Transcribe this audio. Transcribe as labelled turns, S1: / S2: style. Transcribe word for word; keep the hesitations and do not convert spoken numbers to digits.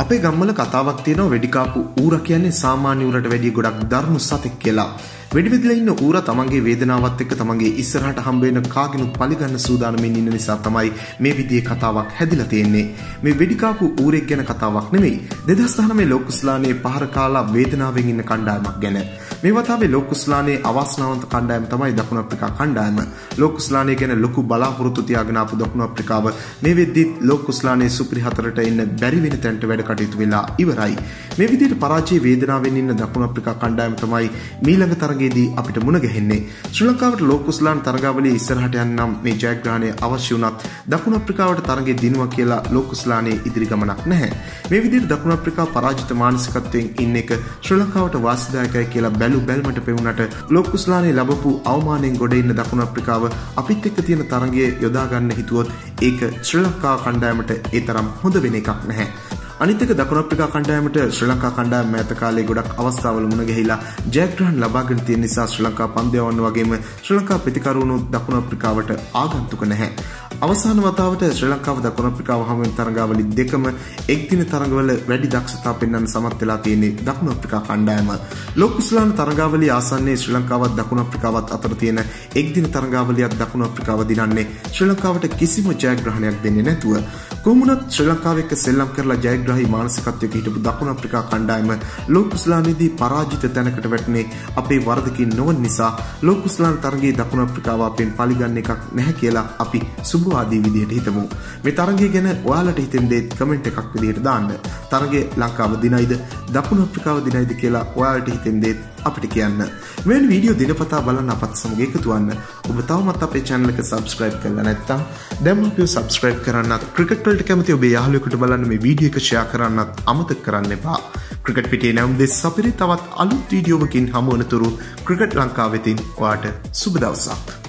S1: අපේ ගම්වල කතාවක් තියෙනවා වෙඩි කාපු ඌරා කියන්නේ සාමාන්‍ය ඌරට වැඩිය ගොඩක් දරුණු සතෙක් කියලා. වෙඩි බෙදලා ඉන්න ඌරා තමන්ගේ වේදනාවත් එක්ක තමන්ගේ ඉස්සරහට හම්බ වෙන කාගෙනුත් පරිගන්න සූදානම්ින් ඉන්න නිසා තමයි මේ විදිහේ කතාවක් හැදිලා තියෙන්නේ. මේ වෙඩි කාපු ඌරෙක් ගැන කතාවක් නෙමෙයි. දෙදහස් දහනවය ලෝකුස්ලානේ පහර කාලා වේදනාවෙන් ඉන්න කණ්ඩායමක් ගැන. මේ වතාවේ ලෝකුස්ලානේ අවාසනාවන්ත කණ්ඩායම තමයි දකුණු අප්‍රිකා කණ්ඩායම. ලෝකුස්ලානේ ගැන ලොකු බලාපොරොත්තු තියාගෙන ආපු දකුණු අප්‍රිකාව මේ වෙද්දිත් ලෝකුස්ලානේ සුපිරි හතරට එන්න බැරි වෙන තැනට වැඩ කටයුතු වෙලා ඉවරයි. මේ විදිහට පරාජය වේදනාවෙන් ඉන්න දකුණු අප්‍රිකා කණ්ඩායම තමයි මීළඟ තරගයේදී අපිට මුණ ගැහෙන්නේ. ශ්‍රී ලංකාවට ලෝකුස්ලාන තරගාවලියේ ඉස්සරහට යන්නම් මේ ජයග්‍රහණය අවශ්‍ය වුණත් දකුණු අප්‍රිකාවට තරගය දිනුවා කියලා ලෝකුස්ලානේ ඉදිරි ගමනක් නැහැ. මේ විදිහට දකුණු අප්‍රිකා පරාජිත මානසිකත්වයෙන් ඉන්න එක ශ්‍රී ලංකාවට වාසිදායකයි කියලා බැලු බැලමට පෙවුනට ලෝකුස්ලානේ ලැබපු අවමානයෙන් ගොඩ ඉන්න දකුණු අප්‍රිකාව අපිත් එක්ක තියෙන තරගයේ යොදා ගන්න හිතුවොත් ඒක ශ්‍රී ලංකා කණ්ඩායමට ඒ තරම් හොඳ වෙන එකක් නැහැ. අනිත් එක දකුණු අප්‍රිකා කණ්ඩායමට ශ්‍රී ලංකා කණ්ඩායම මෑත කාලේ ගොඩක් අවස්ථාවල මුණ ගැහිලා ජයග්‍රහණ ලබාගෙන තියෙන නිසා ශ්‍රී ලංකා පන්දයවන්න වගේම ශ්‍රී ලංකා ප්‍රතිකරුණු දකුණු අප්‍රිකාවට ආගන්තුක නැහැ. අවසාන වතාවට ශ්‍රී ලංකාව දකුණු අප්‍රිකාව හමුවෙන තරගාවලි දෙකම එක් දින තරගවල වැඩි දක්ෂතා පෙන්වන්න සමත් වෙලා තියෙන්නේ දකුණු අප්‍රිකා කණ්ඩායම. ලෝකුස්ලාන තරගාවලිය ආසන්නයේ ශ්‍රී ලංකාවත් දකුණු අප්‍රිකාවත් අතර තියෙන එක් දින තරගාවලියක් දකුණු අප්‍රිකාව දිනන්නේ ශ්‍රී ලංකාවට කිසිම ජයග්‍රහණයක් දෙන්නේ නැතුව. කොහොමුණත් ශ්‍රී ලංකාව එක්ක සෙල්ලම් කරලා ජයග්‍රහී මානසිකත්වයක හිටපු දකුණු අප්‍රිකා කණ්ඩායම ලෝකුස්ලානේදී පරාජිත තැනකට වැටුනේ අපේ වරදකින් නොවන නිසා ලෝකුස්ලාන තරගයේ දකුණු අප්‍රිකාව අපෙන් පරිගන්න එකක් නැහැ කියලා අපි සුබවාදී විදිහට හිතමු. මේ තරගය ගැන ඔයාලට හිතෙන දේ කමෙන්ට් එකක් විදිහට දාන්න. තරගය ලංකාව දිනයිද දකුණු අප්‍රිකාව දිනයිද කියලා ඔයාලට හිතෙන දේ අපිට කියන්න. මේ වීඩියෝ දිනපතා බලන්න අපත් සමග එකතු වෙන්න. ඔබ තවමත් අපේ channel එක subscribe කරලා නැත්නම් දැන් අපිව subscribe කරන්නත් ක්‍රිකට් වලට කැමති ඔබේ යාළුවෙකුට බලන්න මේ වීඩියෝ එක share කරන්නත් අමතක කරන්න එපා. ක්‍රිකට් පිටේ නම් දෙස් අපිට තවත් අලුත් වීඩියෝවකින් හමු වෙනතුරු ක්‍රිකට් ලංකාවෙතින් ඔයාට සුබ දවසක්.